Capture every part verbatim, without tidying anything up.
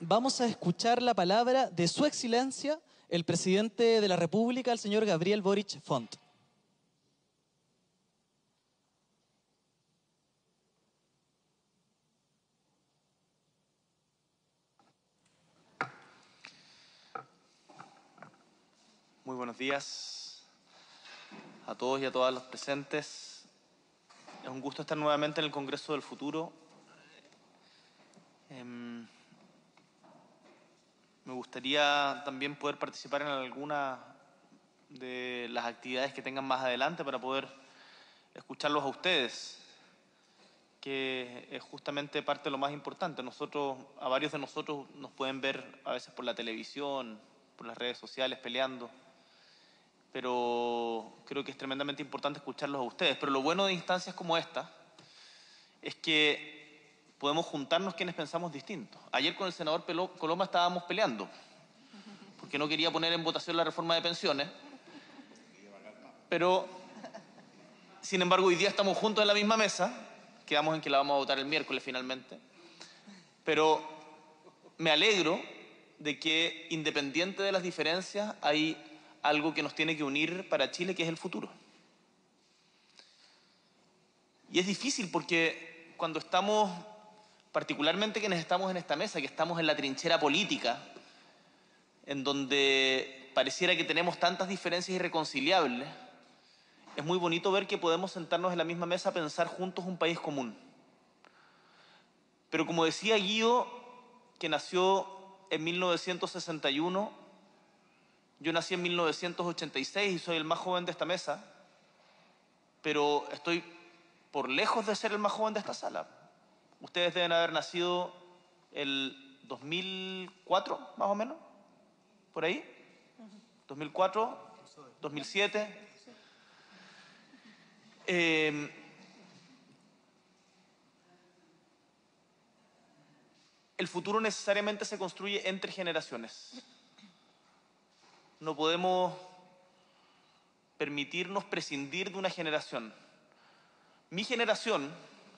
vamos a escuchar la palabra de Su Excelencia, el presidente de la República, el señor Gabriel Boric Font. Muy buenos días a todos y a todas los presentes. Es un gusto estar nuevamente en el Congreso del Futuro. Eh, me gustaría también poder participar en alguna de las actividades que tengan más adelante para poder escucharlos a ustedes, que es justamente parte de lo más importante. Nosotros, a varios de nosotros nos pueden ver a veces por la televisión, por las redes sociales peleando, pero creo que es tremendamente importante escucharlos a ustedes. Pero lo bueno de instancias como esta es que podemos juntarnos quienes pensamos distintos. Ayer con el senador Coloma estábamos peleando, porque no quería poner en votación la reforma de pensiones, pero, sin embargo, hoy día estamos juntos en la misma mesa, quedamos en que la vamos a votar el miércoles finalmente, pero me alegro de que, independiente de las diferencias, hay algo que nos tiene que unir para Chile, que es el futuro. Y es difícil porque cuando estamos, particularmente quienes estamos en esta mesa, que estamos en la trinchera política, en donde pareciera que tenemos tantas diferencias irreconciliables, es muy bonito ver que podemos sentarnos en la misma mesa a pensar juntos un país común. Pero como decía Guido, que nació en mil novecientos sesenta y uno, yo nací en mil novecientos ochenta y seis y soy el más joven de esta mesa, pero estoy por lejos de ser el más joven de esta sala. Ustedes deben haber nacido el dos mil cuatro, más o menos, por ahí. dos mil cuatro, dos mil siete. Eh, el futuro necesariamente se construye entre generaciones. No podemos permitirnos prescindir de una generación. Mi generación,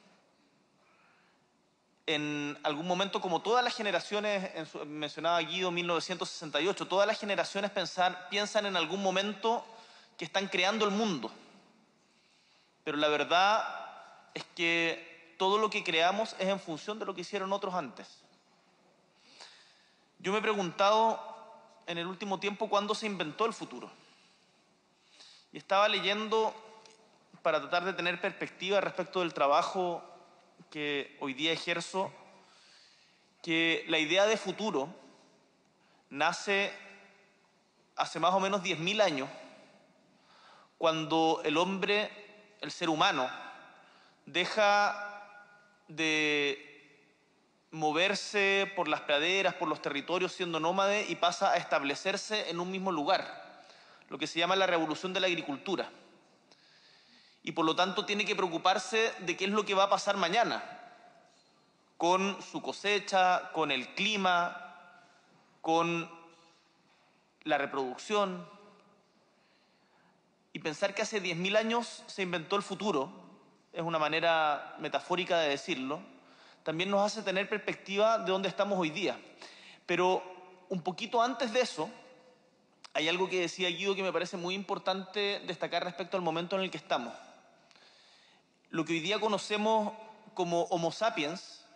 en algún momento, como todas las generaciones, en su, mencionaba Guido, mil novecientos sesenta y ocho, todas las generaciones pensar, piensan en algún momento que están creando el mundo. Pero la verdad es que todo lo que creamos es en función de lo que hicieron otros antes. Yo me he preguntado en el último tiempo cuándo se inventó el futuro. Y estaba leyendo para tratar de tener perspectiva respecto del trabajo que hoy día ejerzo, que la idea de futuro nace hace más o menos diez mil años, cuando el hombre, el ser humano, deja de moverse por las praderas, por los territorios siendo nómade y pasa a establecerse en un mismo lugar, lo que se llama la revolución de la agricultura. Y por lo tanto tiene que preocuparse de qué es lo que va a pasar mañana con su cosecha, con el clima, con la reproducción. Y pensar que hace diez mil años se inventó el futuro, es una manera metafórica de decirlo, también nos hace tener perspectiva de dónde estamos hoy día. Pero un poquito antes de eso, hay algo que decía Guido que me parece muy importante destacar respecto al momento en el que estamos. Lo que hoy día conocemos como Homo sapiens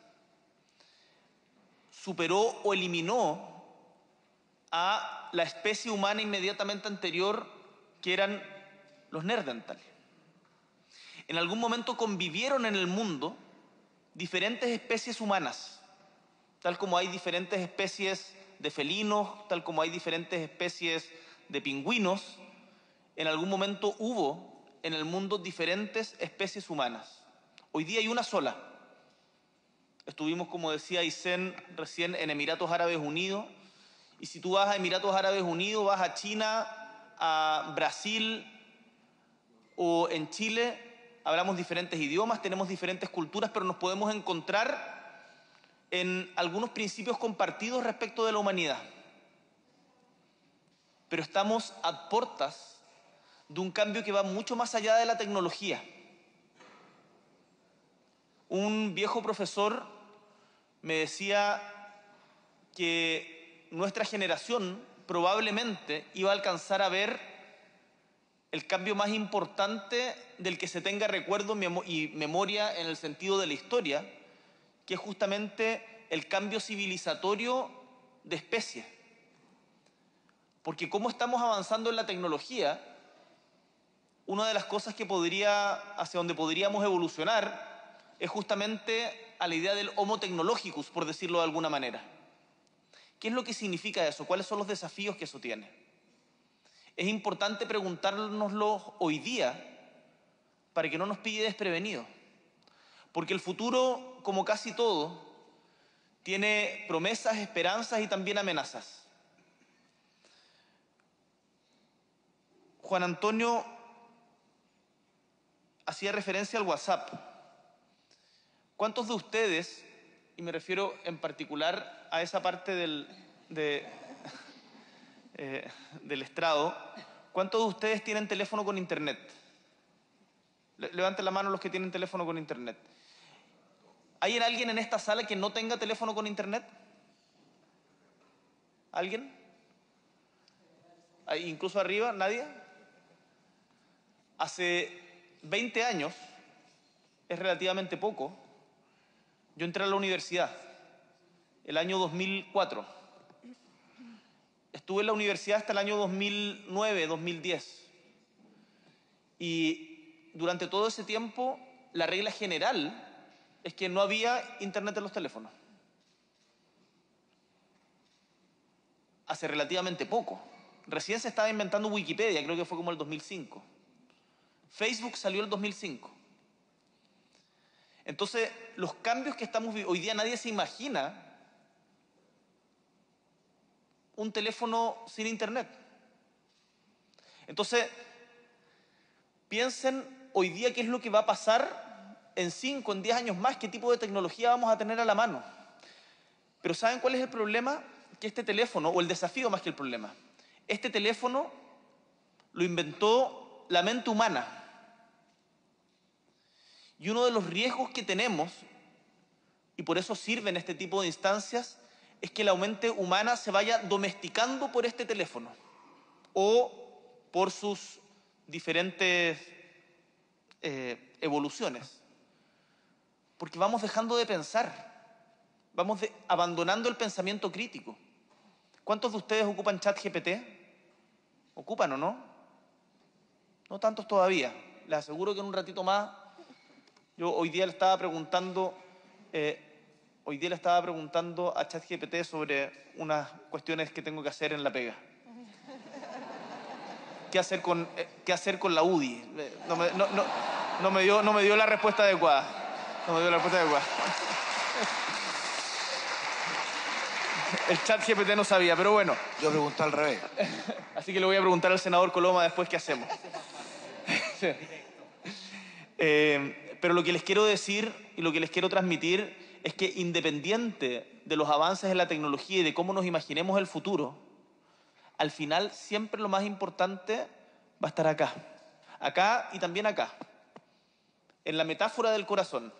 superó o eliminó a la especie humana inmediatamente anterior, que eran los Neandertal. En algún momento convivieron en el mundo diferentes especies humanas, tal como hay diferentes especies de felinos, tal como hay diferentes especies de pingüinos. En algún momento hubo en el mundo diferentes especies humanas. Hoy día hay una sola. Estuvimos, como decía Aysén recién, en Emiratos Árabes Unidos, y si tú vas a Emiratos Árabes Unidos, vas a China, a Brasil o en Chile, hablamos diferentes idiomas, tenemos diferentes culturas, pero nos podemos encontrar en algunos principios compartidos respecto de la humanidad. Pero estamos a puertas de un cambio que va mucho más allá de la tecnología. Un viejo profesor me decía que nuestra generación probablemente iba a alcanzar a ver el cambio más importante del que se tenga recuerdo y memoria en el sentido de la historia, que es justamente el cambio civilizatorio de especies. Porque como estamos avanzando en la tecnología, una de las cosas que podría, hacia donde podríamos evolucionar es justamente a la idea del Homo technologicus, por decirlo de alguna manera. ¿Qué es lo que significa eso? ¿Cuáles son los desafíos que eso tiene? Es importante preguntárnoslo hoy día para que no nos pille desprevenidos. Porque el futuro, como casi todo, tiene promesas, esperanzas y también amenazas. Juan Antonio hacía referencia al WhatsApp. ¿Cuántos de ustedes, y me refiero en particular a esa parte del, de, eh, del estrado, cuántos de ustedes tienen teléfono con internet? Levanten la mano los que tienen teléfono con internet. ¿Hay alguien en esta sala que no tenga teléfono con internet? ¿Alguien? ¿Incluso arriba? ¿Nadie? Hace veinte años, es relativamente poco, yo entré a la universidad, el año dos mil cuatro. Estuve en la universidad hasta el año dos mil nueve, dos mil diez. Y durante todo ese tiempo, la regla general es que no había internet en los teléfonos. Hace relativamente poco. Recién se estaba inventando Wikipedia, creo que fue como el dos mil cinco. Facebook salió en el dos mil cinco. Entonces, los cambios que estamos viviendo, hoy día nadie se imagina un teléfono sin internet. Entonces, piensen hoy día qué es lo que va a pasar en cinco, en diez años más, qué tipo de tecnología vamos a tener a la mano. Pero ¿saben cuál es el problema? Que este teléfono, o el desafío más que el problema, este teléfono lo inventó la mente humana. Y uno de los riesgos que tenemos, y por eso sirven este tipo de instancias, es que la mente humana se vaya domesticando por este teléfono o por sus diferentes eh, evoluciones. Porque vamos dejando de pensar, vamos de, abandonando el pensamiento crítico. ¿Cuántos de ustedes ocupan ChatGPT? ¿Ocupan o no? No tantos todavía. Les aseguro que en un ratito más. Yo hoy día le estaba preguntando, eh, hoy día le estaba preguntando a ChatGPT sobre unas cuestiones que tengo que hacer en la pega. ¿Qué hacer con, eh, qué hacer con la U D I? No me, no, no, no, me dio, no me dio la respuesta adecuada. No me dio la respuesta adecuada. El ChatGPT no sabía, pero bueno. Yo pregunté al revés. Así que le voy a preguntar al senador Coloma después qué hacemos. Sí. Eh, pero lo que les quiero decir y lo que les quiero transmitir es que independiente de los avances en la tecnología y de cómo nos imaginemos el futuro, al final siempre lo más importante va a estar acá. Acá y también acá. En la metáfora del corazón.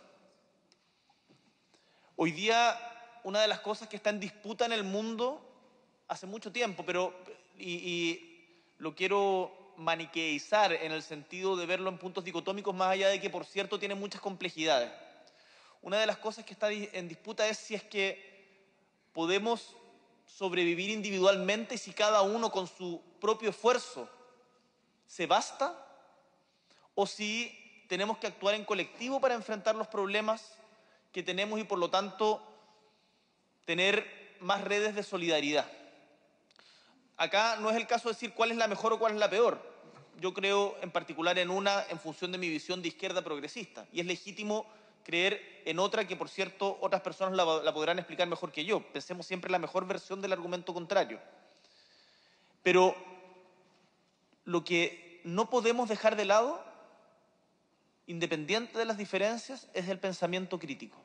Hoy día, una de las cosas que está en disputa en el mundo hace mucho tiempo, pero y, y lo quiero maniqueizar en el sentido de verlo en puntos dicotómicos, más allá de que, por cierto, tiene muchas complejidades. Una de las cosas que está en disputa es si es que podemos sobrevivir individualmente y si cada uno con su propio esfuerzo se basta, o si tenemos que actuar en colectivo para enfrentar los problemas que tenemos y, por lo tanto, tener más redes de solidaridad. Acá no es el caso de decir cuál es la mejor o cuál es la peor. Yo creo en particular en una en función de mi visión de izquierda progresista. Y es legítimo creer en otra que, por cierto, otras personas la, la podrán explicar mejor que yo. Pensemos siempre en la mejor versión del argumento contrario. Pero lo que no podemos dejar de lado, independiente de las diferencias, es el pensamiento crítico.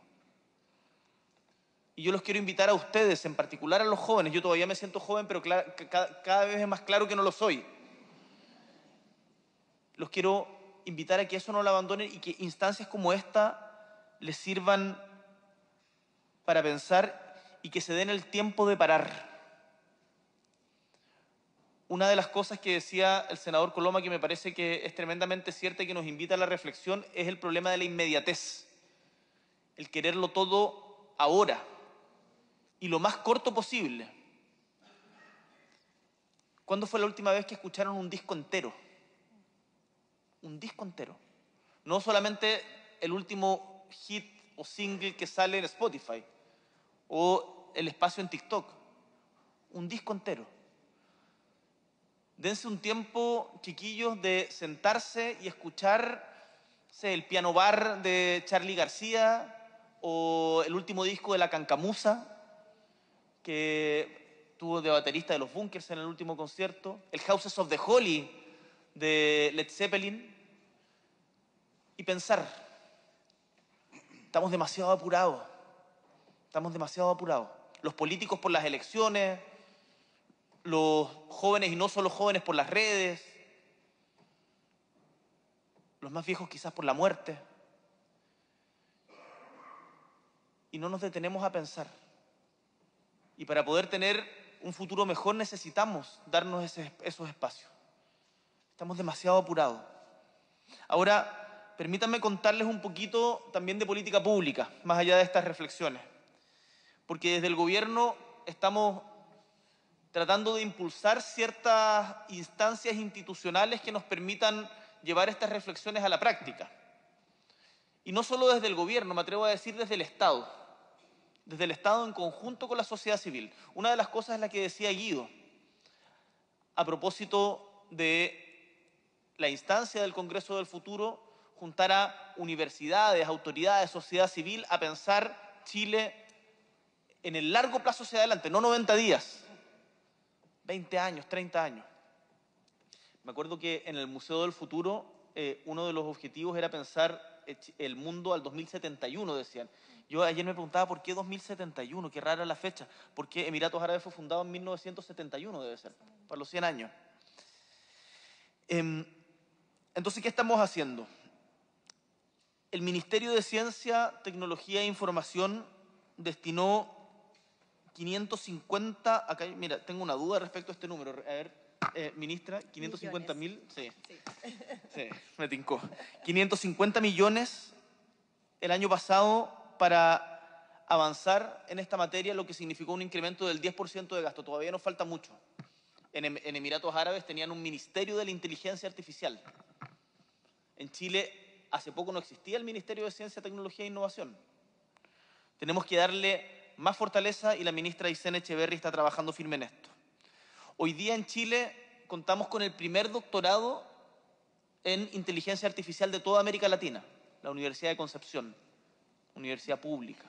Y yo los quiero invitar a ustedes, en particular a los jóvenes. Yo todavía me siento joven, pero cada, cada vez es más claro que no lo soy. Los quiero invitar a que eso no lo abandonen y que instancias como esta les sirvan para pensar y que se den el tiempo de parar. Una de las cosas que decía el senador Coloma, que me parece que es tremendamente cierta y que nos invita a la reflexión, es el problema de la inmediatez, el quererlo todo ahora y lo más corto posible. ¿Cuándo fue la última vez que escucharon un disco entero? Un disco entero. No solamente el último hit o single que sale en Spotify o el espacio en TikTok. Un disco entero. Dense un tiempo, chiquillos, de sentarse y escuchar, no sé, el piano bar de Charly García o el último disco de La Cancamusa, que tuvo de baterista de los Bunkers en el último concierto, el Houses of the Holy de Led Zeppelin, y pensar, estamos demasiado apurados, estamos demasiado apurados. Los políticos por las elecciones, los jóvenes y no solo jóvenes por las redes, los más viejos quizás por la muerte. Y no nos detenemos a pensar. Y para poder tener un futuro mejor necesitamos darnos ese, esos espacios. Estamos demasiado apurados. Ahora, permítanme contarles un poquito también de política pública, más allá de estas reflexiones. Porque desde el gobierno estamos tratando de impulsar ciertas instancias institucionales que nos permitan llevar estas reflexiones a la práctica. Y no solo desde el gobierno, me atrevo a decir desde el Estado. Desde el Estado en conjunto con la sociedad civil. Una de las cosas es la que decía Guido, a propósito de la instancia del Congreso del Futuro, juntar a universidades, autoridades, sociedad civil, a pensar Chile en el largo plazo hacia adelante, no noventa días, veinte años, treinta años. Me acuerdo que en el Museo del Futuro eh, uno de los objetivos era pensar el mundo al dos mil setenta y uno, decían. Yo ayer me preguntaba por qué dos mil setenta y uno, qué rara la fecha, porque Emiratos Árabes fue fundado en mil novecientos setenta y uno, debe ser, para los cien años. Eh, entonces, ¿qué estamos haciendo? El Ministerio de Ciencia, Tecnología e Información destinó quinientos cincuenta, acá, mira, tengo una duda respecto a este número. A ver, eh, ministra, quinientos cincuenta mil, sí, sí, sí, me tincó. quinientos cincuenta millones el año pasado para avanzar en esta materia, lo que significó un incremento del diez por ciento de gasto. Todavía nos falta mucho. En, en Emiratos Árabes tenían un Ministerio de la Inteligencia Artificial. En Chile hace poco no existía el Ministerio de Ciencia, Tecnología e Innovación. Tenemos que darle más fortaleza y la ministra Aysén Echeverry está trabajando firme en esto. Hoy día en Chile contamos con el primer doctorado en inteligencia artificial de toda América Latina, la Universidad de Concepción, universidad pública.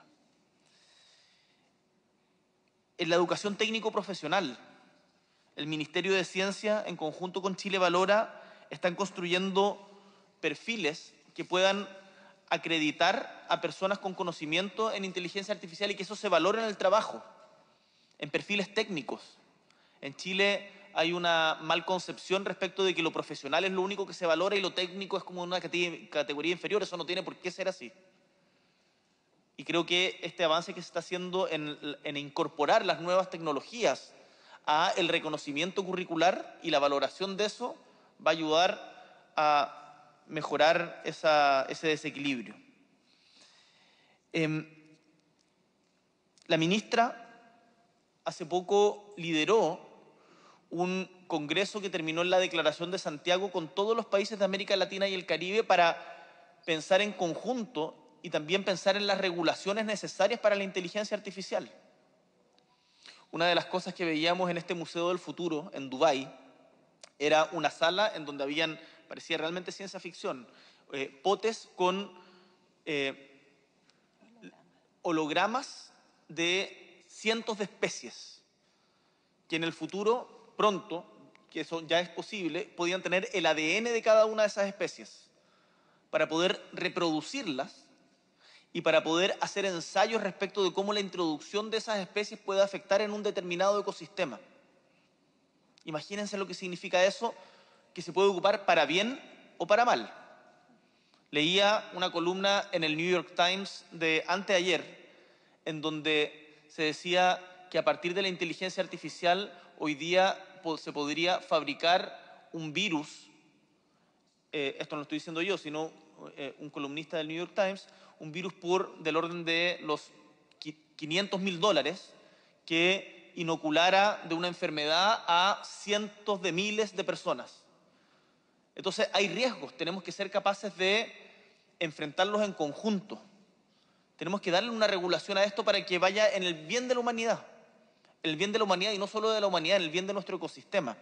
En la educación técnico-profesional, el Ministerio de Ciencia, en conjunto con Chile Valora, están construyendo perfiles que puedan acreditar a personas con conocimiento en inteligencia artificial y que eso se valore en el trabajo, en perfiles técnicos. En Chile hay una mal concepción respecto de que lo profesional es lo único que se valora y lo técnico es como una categoría inferior. Eso no tiene por qué ser así. Y creo que este avance que se está haciendo en, en incorporar las nuevas tecnologías a el reconocimiento curricular y la valoración de eso va a ayudar a mejorar esa, ese desequilibrio. Eh, la ministra hace poco lideró un congreso que terminó en la Declaración de Santiago con todos los países de América Latina y el Caribe para pensar en conjunto y también pensar en las regulaciones necesarias para la inteligencia artificial. Una de las cosas que veíamos en este Museo del Futuro, en Dubái, era una sala en donde habían, parecía realmente ciencia ficción, eh, potes con eh, hologramas de cientos de especies, que en el futuro, pronto, que eso ya es posible, podían tener el A D N de cada una de esas especies, para poder reproducirlas y para poder hacer ensayos respecto de cómo la introducción de esas especies puede afectar en un determinado ecosistema. Imagínense lo que significa eso, que se puede ocupar para bien o para mal. Leía una columna en el New York Times de anteayer, en donde se decía que a partir de la inteligencia artificial hoy día se podría fabricar un virus, eh, esto no lo estoy diciendo yo, sino eh, un columnista del New York Times, un virus por del orden de los quinientos mil dólares que inoculara de una enfermedad a cientos de miles de personas. Entonces hay riesgos, tenemos que ser capaces de enfrentarlos en conjunto. Tenemos que darle una regulación a esto para que vaya en el bien de la humanidad, el bien de la humanidad y no solo de la humanidad, en el bien de nuestro ecosistema.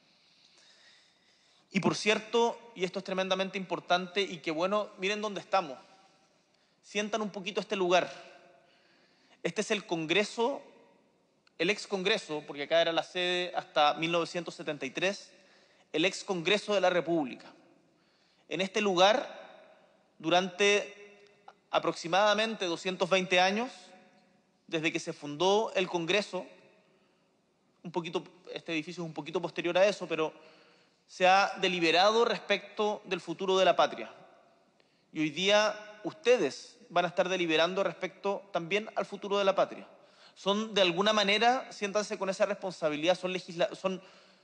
Y por cierto, y esto es tremendamente importante y que bueno, miren dónde estamos. Sientan un poquito este lugar. Este es el Congreso, el ex Congreso, porque acá era la sede hasta mil novecientos setenta y tres, el ex Congreso de la República. En este lugar, durante aproximadamente doscientos veinte años, desde que se fundó el Congreso, un poquito, este edificio es un poquito posterior a eso, pero se ha deliberado respecto del futuro de la patria. Y hoy día ustedes van a estar deliberando respecto también al futuro de la patria. Son, de alguna manera, siéntanse con esa responsabilidad, son legisla son,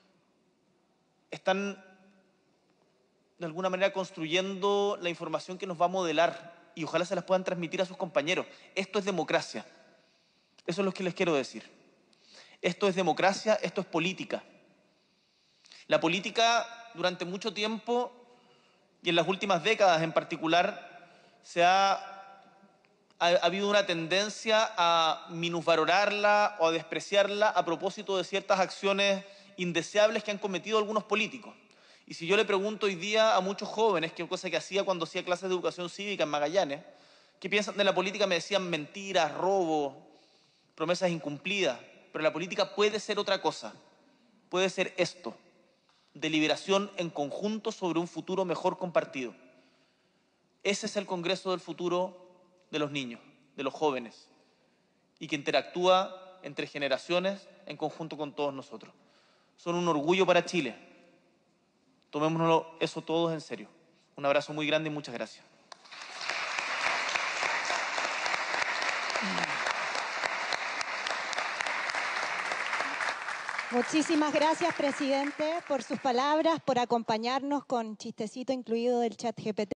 están de alguna manera construyendo la información que nos va a modelar y ojalá se las puedan transmitir a sus compañeros. Esto es democracia. Eso es lo que les quiero decir. Esto es democracia, esto es política. La política, durante mucho tiempo, y en las últimas décadas en particular, se ha, ha, ha habido una tendencia a minusvalorarla o a despreciarla a propósito de ciertas acciones indeseables que han cometido algunos políticos. Y si yo le pregunto hoy día a muchos jóvenes, que es cosa que hacía cuando hacía clases de educación cívica en Magallanes, ¿qué piensan de la política? Me decían mentiras, robo, promesas incumplidas. Pero la política puede ser otra cosa. Puede ser esto. Deliberación en conjunto sobre un futuro mejor compartido. Ese es el Congreso del futuro de los niños, de los jóvenes, y que interactúa entre generaciones en conjunto con todos nosotros. Son un orgullo para Chile. Tomémonos eso todos en serio. Un abrazo muy grande y muchas gracias. Muchísimas gracias, presidente, por sus palabras, por acompañarnos con chistecito incluido del chat G P T.